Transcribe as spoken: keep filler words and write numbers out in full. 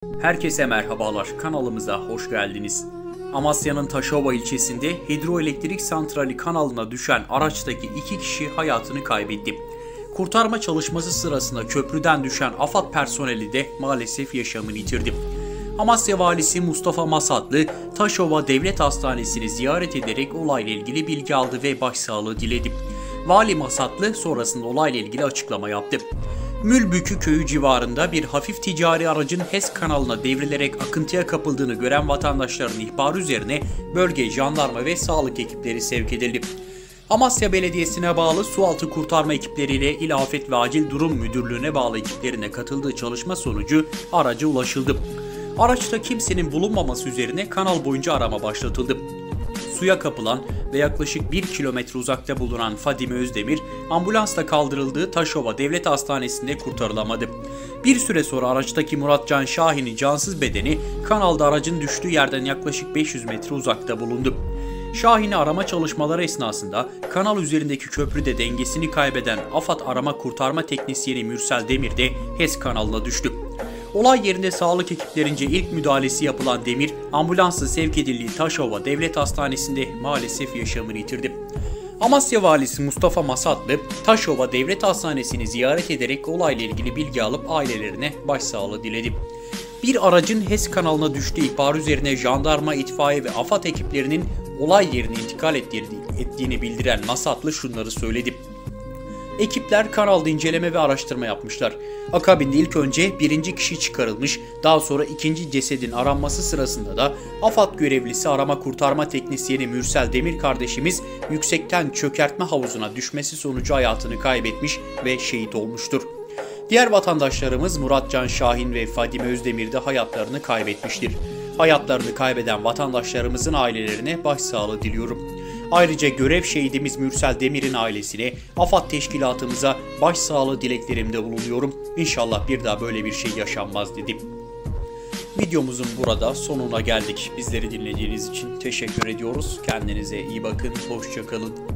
Herkese merhabalar, kanalımıza hoş geldiniz. Amasya'nın Taşova ilçesinde hidroelektrik santrali kanalına düşen araçtaki iki kişi hayatını kaybetti. Kurtarma çalışması sırasında köprüden düşen AFAD personeli de maalesef yaşamını yitirdi. Amasya Valisi Mustafa Masatlı, Taşova Devlet Hastanesi'ni ziyaret ederek olayla ilgili bilgi aldı ve başsağlığı diledi. Vali Masatlı sonrasında olayla ilgili açıklama yaptı. Mülbükü köyü civarında bir hafif ticari aracın HES kanalına devrilerek akıntıya kapıldığını gören vatandaşların ihbarı üzerine bölge jandarma ve sağlık ekipleri sevk edildi. Amasya Belediyesi'ne bağlı sualtı kurtarma ekipleriyle İl Afet ve Acil Durum Müdürlüğü'ne bağlı ekiplerine katıldığı çalışma sonucu araca ulaşıldı. Araçta kimsenin bulunmaması üzerine kanal boyunca arama başlatıldı. Suya kapılan ve yaklaşık bir kilometre uzakta bulunan Fadime Özdemir, ambulansla kaldırıldığı Taşova Devlet Hastanesi'nde kurtarılamadı. Bir süre sonra araçtaki Muratcan Şahin'in cansız bedeni kanalda aracın düştüğü yerden yaklaşık beş yüz metre uzakta bulundu. Şahin'i arama çalışmaları esnasında kanal üzerindeki köprüde dengesini kaybeden AFAD arama kurtarma teknisyeni Mürsel Demir de HES kanalına düştü. Olay yerinde sağlık ekiplerince ilk müdahalesi yapılan Demir, ambulansla sevk edildiği Taşova Devlet Hastanesi'nde maalesef yaşamını yitirdi. Amasya Valisi Mustafa Masatlı, Taşova Devlet Hastanesi'ni ziyaret ederek olayla ilgili bilgi alıp ailelerine başsağlığı diledi. Bir aracın HES kanalına düştüğü ihbar üzerine jandarma, itfaiye ve AFAD ekiplerinin olay yerine intikal ettiğini bildiren Masatlı şunları söyledi. Ekipler kanalda inceleme ve araştırma yapmışlar. Akabinde ilk önce birinci kişi çıkarılmış, daha sonra ikinci cesedin aranması sırasında da AFAD görevlisi arama kurtarma teknisyeni Mürsel Demir kardeşimiz yüksekten çökertme havuzuna düşmesi sonucu hayatını kaybetmiş ve şehit olmuştur. Diğer vatandaşlarımız Muratcan Şahin ve Fadime Özdemir de hayatlarını kaybetmiştir. Hayatlarını kaybeden vatandaşlarımızın ailelerine başsağlığı diliyorum. Ayrıca görev şehidimiz Mürsel Demir'in ailesine, AFAD teşkilatımıza başsağlığı dileklerimde bulunuyorum. İnşallah bir daha böyle bir şey yaşanmaz dedim. Videomuzun burada sonuna geldik. Bizleri dinlediğiniz için teşekkür ediyoruz. Kendinize iyi bakın, hoşça kalın.